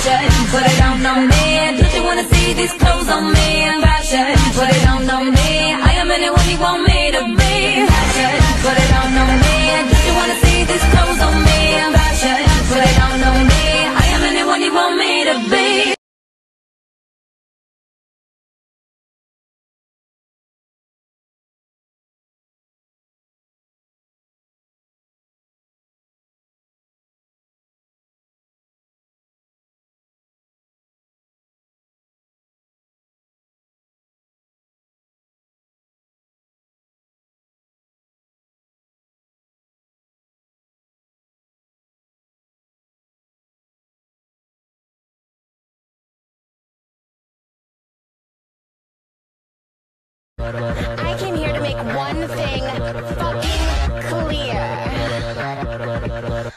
Fashion, put it on me. Don't you wanna see these clothes on me? Fashion, put it on me. I am anyone you want me to be. Fashion, put it on me. Don't you wanna see these clothes on me? Fashion, put it on me. I am anyone you want me to be. I came here to make one thing fucking clear.